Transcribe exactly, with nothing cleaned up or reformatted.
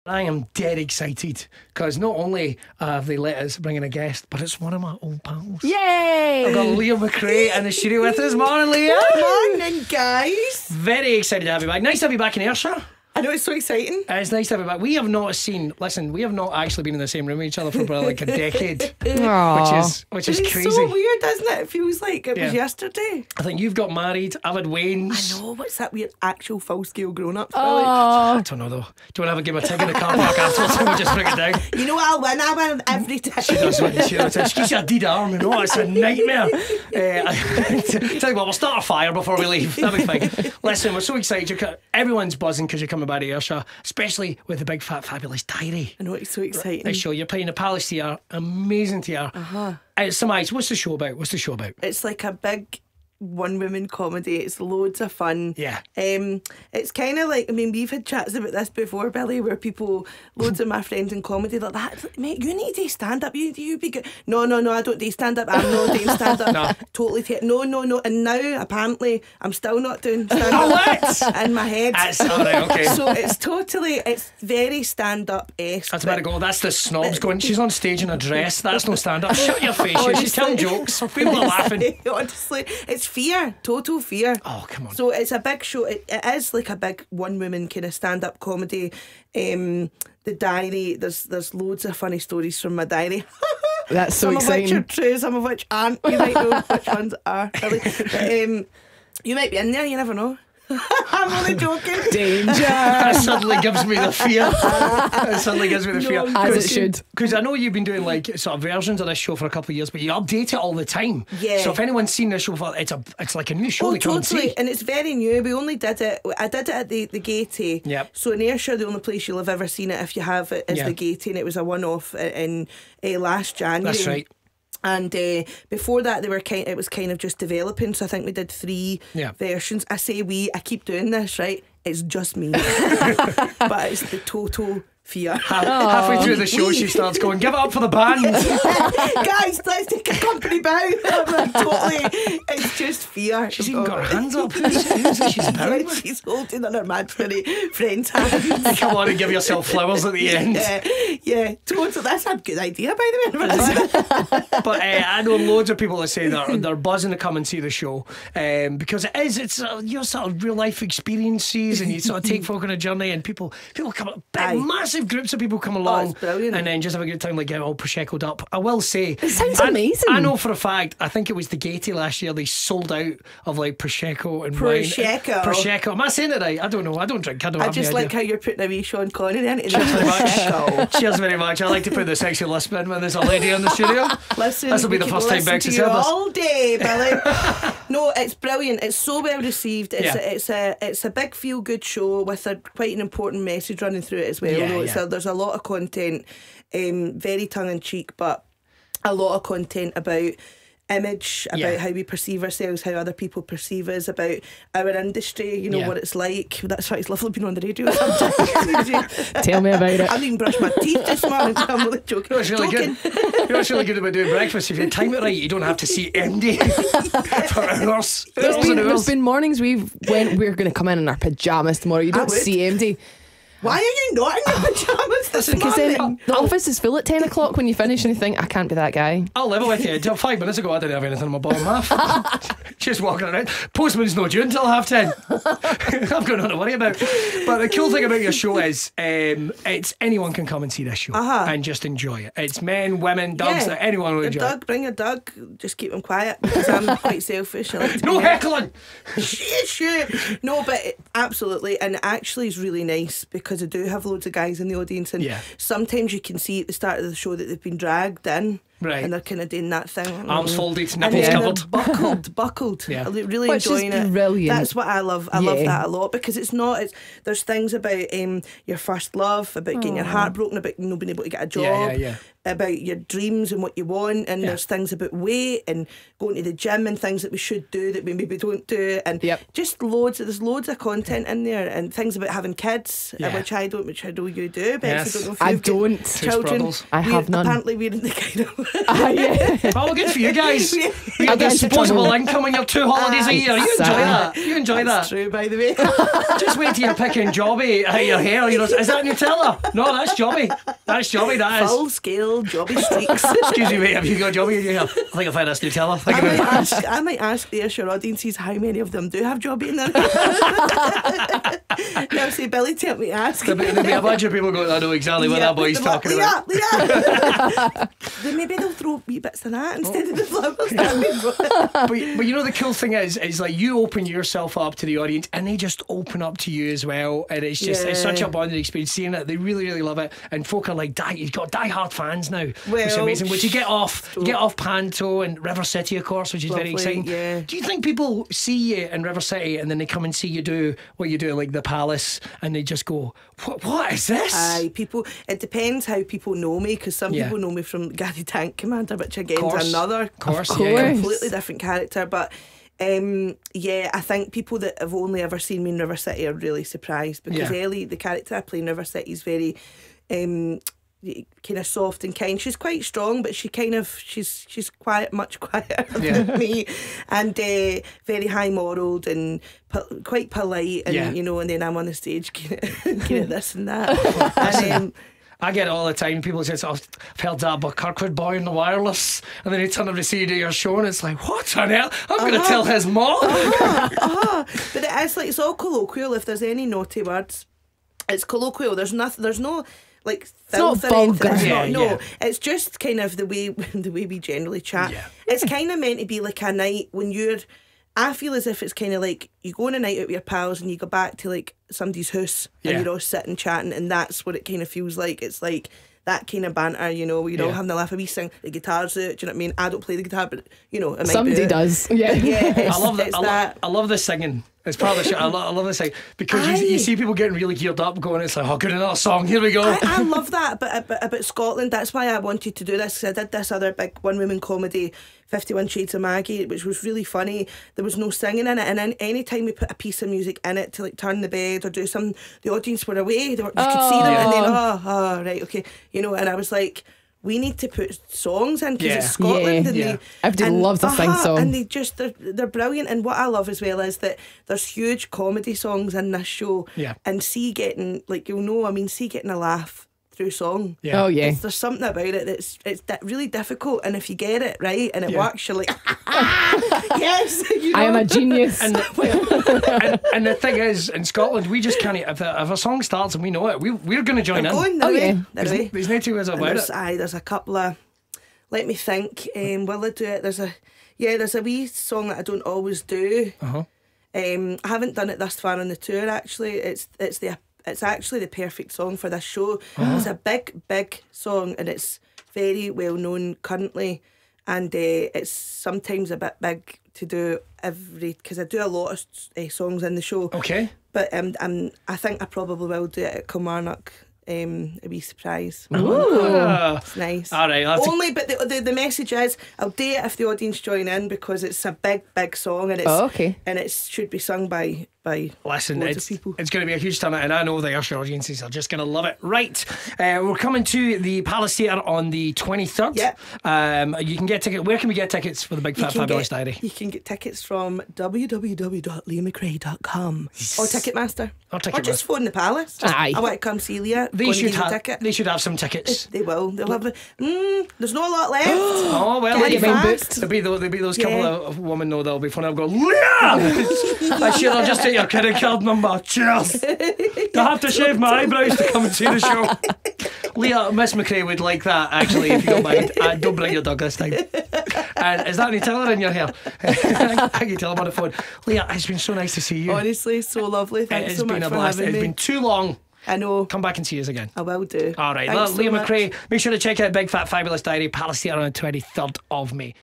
I am dead excited because not only have they let us bring in a guest, but it's one of my old pals. Yay! I've got Leah MacRae in the studio with us. Morning, Leah. Morning, guys. Very excited to have you back. Nice to have you back in Ayrshire. I know, it's so exciting. It's nice to have you back. We have not seen, listen, we have not actually been in the same room with each other for probably like a decade. Aww. Which is which is It's crazy. so weird, isn't it? It feels like it Yeah. was yesterday. I think you've got married. I've had Wayne's. I know, what's that weird actual full scale grown up? I don't know though. Do you want to have a game of tig in the car park afterwards and we'll just bring it down? You know what, I'll win, I win every time. She does win. She does. She's a deed arm, you know. It's a nightmare. Uh, tell you what, we'll start a fire before we leave. That'll be fine. Listen, we're so excited. You're, co- everyone's buzzing because you're coming back to Ayrshire, especially with the big fat fabulous diary. I know, it's so exciting. This show, you're playing the Palace Theatre, amazing theatre. Uh-huh. Uh, Surmise, what's the show about? What's the show about? It's like a big one woman comedy. It's loads of fun. Yeah. Um, it's kind of like, I mean, we've had chats about this before, Billy, where people, loads of my friends in comedy, like that, mate, you need to stand up. You you be good. No, no, no, I don't do stand up. I'm not doing stand up. No. Totally. T- no, no, no. And now apparently I'm still not doing stand Oh, up. what? In my head. That's all right, okay. So it's totally, it's very stand up esque. That's about to go. That's the snobs going. She's on stage in a dress. That's no stand up. Shut your face. you. She's telling jokes. People are laughing. Honestly, it's fear. Total fear. Oh, come on. So it's a big show. It, it is like a big one woman kind of stand up comedy. Um, the diary. There's there's loads of funny stories from my diary. That's so some exciting. of which are true, some of which aren't. You might know which ones are. Really. But, um, you might be in there. You never know. I'm only joking. Danger. That suddenly gives me the fear. That suddenly gives me the fear. As it should. Because I know you've been doing like sort of versions of this show for a couple of years, but you update it all the time. Yeah. So if anyone's seen this show, for, it's a it's like a new show. Oh, they come and totally. see. And it's very new. We only did it, I did it at the, the Gaiety. Yep. So in Ayrshire, the only place you'll have ever seen it, if you have it, is Yeah. the Gaiety. And it was a one-off in uh, last January. That's right. And uh, before that, they were kind. It was kind of just developing. So I think we did three Yeah. versions. I say we. I keep doing this, right? It's just me, but it's the total fear. Half, halfway through the show, We- she starts going, "Give it up for the band." Guys, let's take a company bow. I'm like, totally. It's just fear. She's even got her hands up. She's Yeah, bowing. she's holding on her imaginary friend's hand. Come on and give yourself flowers at the end. Yeah, yeah, totally. That's a good idea, by the way. But uh, I know loads of people that say they're, they're buzzing to come and see the show um, because it is, it's uh, your sort of real life experiences and you sort of take folk on a journey and people people come, big, Aye. massive groups of people come along it's brilliant. and then just have a good time, like get all prosecco'd up. I will say, It sounds I, amazing. I know for a fact, I think it was the Gaiety last year, they sold out of like prosecco and wine. Prosecco. Prosecco. Am I saying it right? I don't know. I don't drink. I don't I have just any like idea. how you're putting a wee Sean Connery in it. Cheers very much. Prosecco. Cheers very much. I like to put the sexy lisp in when there's a lady in the studio. Listen, This will be we the could first time listen Bex to has you said this. all day, Billy. No, it's brilliant. It's so well received. It's Yeah. a, it's a it's a big feel good show with a quite an important message running through it as well. Yeah, Though it's yeah. a, there's a lot of content, um, very tongue in cheek, but a lot of content about image, about Yeah. how we perceive ourselves, how other people perceive us, about our industry, you know, Yeah. what it's like. That's why it's lovely being on the radio sometimes. Tell me about it. I didn't even brush my teeth this morning. I'm really joking. You know what's really joking. good? You know what's really good about doing breakfast? If you time it right, you don't have to see M D for hours. There's Hours been, and there's hours. been mornings we've went, we're going to come in in our pyjamas tomorrow. You I don't would. see M D. Why are you not in your pyjamas this Because morning? then the office is full at ten o'clock when you finish and you think, I can't be that guy. I'll level with you. Until five minutes ago, I didn't have anything in my bottom half. Just walking around. Postman's not due until half ten. I've got nothing to worry about. But the cool thing about your show is um, it's anyone can come and see this show Uh-huh. and just enjoy it. It's men, women, dogs, that anyone will Your enjoy. dog, bring a dog. Just keep him quiet because I'm quite selfish. I like to No be- heckling! Shit, shit. No, but it, absolutely, and it actually is really nice because I do have loads of guys in the audience, and Yeah. sometimes you can see at the start of the show that they've been dragged in. Right. And they're kind of doing that thing. Arms folded, And nipples then covered. they're buckled, buckled. Yeah. I'm really Which is enjoying it. brilliant. That's what I love. I love Yeah. that a lot because it's not. It's, there's things about um, your first love, about getting your heart broken, about not being able to get a job, Yeah, yeah, yeah. about your dreams and what you want, and Yeah. there's things about weight and going to the gym and things that we should do that we maybe don't do, and Yep. just loads. There's loads of content in there, and things about having kids, uh, Yeah. which I don't, which I know you do. But Yes. I don't know if I you've got don't. Two children. sproddles. I We're- have none. Apparently, we're in the kind of Ah, yeah. Oh, good for you guys. You I got get into disposable trouble. income on your two holidays a year. You enjoy Exactly. that. You enjoy That's that. true, by the way. Just wait till you're picking jobby out of your hair. You know, is that Nutella? No, that's jobby. That's jobby, that is. Full scale jobby streaks. Excuse me, mate, have you got jobby in your hair? I think I find that's Nutella. Think I about might, it. ask, I might ask the Ayrshire audiences how many of them do have jobby in there. Now say, Billy, tell me to ask. There'll be, there'll be a bunch of people going, I know exactly what that boy's they're talking like, about. Leah, Leah. Then maybe they'll throw wee bits of that instead of the flowers. That'd be bro- But, but you know, the cool thing is, is like you open yourself up to the audience and they just open up to you as well. And it's just, it's such a Yeah. bonding experience seeing it. They really, really love it. And folk are like, die, you've got die-hard fans now, which is Well, amazing. Which you get off, you get off Panto and River City, of course, which is very Lovely, exciting. yeah. Do you think people see you in River City and then they come and see you do what you do, like the Palace, and they just go, what, what is this? Aye, people. It depends how people know me, because some Yeah. people know me from Gaiety Tank Commander, which again Course. is another Of course, Of yeah, yeah. course. completely different character. But um, yeah, I think people that have only ever seen me in River City are really surprised, because Yeah. Ellie, the character I play in River City, is very um, kind of soft and kind. She's quite strong, but she kind of she's she's quiet, much quieter Yeah. than me, and uh, very high moraled and po- quite polite, and Yeah. you know. And then I'm on the stage, kind of, kind of this and that. and, um, I get it all the time. People say, oh, I've heard that about Kirkwood Boy on the wireless. And then they turn up to see you do your show and it's like, what on earth? I'm going to Uh-huh. tell his mom. uh-huh, uh-huh. But it is like, it's all colloquial. If there's any naughty words, it's colloquial. There's nothing. There's no like not filth or anything. vulgar. It's Yeah, not, no, yeah. it's just kind of the way the way we generally chat. Yeah. It's kind of meant to be like a night when you're. I feel as if it's kind of like you go on a night out with your pals and you go back to like somebody's house Yeah. and you're all sitting chatting, and that's what it kind of feels like. It's like that kind of banter, you know, where you're all Yeah. having a laugh. We sing, the guitar's out. Do you know what I mean? I don't play the guitar, but you know, it might Somebody be out. does. Yeah. Yeah, it's, I love that. it's I, lo- that. I love the singing. It's part of the show. I, lo- I love the singing because you, Aye. you see people getting really geared up going, it's like, oh, good, another song. Here we go. I, I love that about, about, about Scotland. That's why I wanted to do this, because I did this other big one woman comedy, fifty-one Shades of Maggie, which was really funny. There was no singing in it, and then any time we put a piece of music in it to like turn the bed or do some, the audience were away. They were, you could see them, and then oh, oh, right, okay, you know. And I was like, we need to put songs in because Yeah. it's Scotland, Yeah. and Yeah. they Everybody and, loves a sing uh-huh, song. and they just they're they're brilliant. And what I love as well is that there's huge comedy songs in this show. Yeah. And see getting like you'll know, I mean, see getting a laugh through song. Yeah. Oh, yeah. It's, there's something about it that's it's di- really difficult, and if you get it right and it Yeah. works, you're like, yes, you know? I am a genius. And the, and, and the thing is, in Scotland, we just can't. If a, if a song starts and we know it, we we're going to join They're in. going, Oh, they're yeah. away, they're There's, away. there's no two ways And about there's, it. aye, there's a couple of. Let me think. Um, will I do it? There's a yeah. There's a wee song that I don't always do. Uh-huh. Um, I haven't done it this far on the tour. Actually, it's it's the it's actually the perfect song for this show. Uh-huh. It's a big big song, and it's very well known currently, and uh, it's sometimes a bit big to do every because I do a lot of uh, songs in the show. Okay. But um, um, I think I probably will do it at Kilmarnock. Um, a wee surprise. Ah. It's nice. All right, I'll have to- Only, but the, the the message is, I'll do it if the audience join in because it's a big, big song, and it's Oh, okay. and it should be sung by by Listen, loads it's, of people. it's going to be a huge turnout, and I know the Ayrshire audiences are just going to love it. Right, uh, we're coming to the Palace Theatre on the twenty-third. Yep. Um, you can get tickets. Where can we get tickets for the Big You Fat can Fabulous get- Diary? You can get tickets from w w w dot leah macrae dot com or Ticketmaster, Or or Ticketmaster. just phone the Palace. Aye. I want to come see Leah. They go and should give you a have. ticket. They should have some tickets. They will. They'll have. A, mm, there's not a lot left. Oh well, Get there you it go. fast. There'll be those, there'll be those couple Yeah. of women know that'll be funny. I'll go, Leah! I should have just take your credit card number. Cheers. I have to shave my eyebrows to come and see the show. Leah, Miss MacRae would like that actually, if you don't mind. Uh, don't bring your dog this time. And is that Nutella in your hair? I can tell him on the phone. Leah, it's been so nice to see you. Honestly, so lovely. It Thanks has so been much a for blast. having It's me. been too long. I know. Come back and see us again. I will do. All right, Thanks so Leah much. MacRae. Make sure to check out Big Fat Fabulous Diary, Palace Theatre on the twenty-third of May.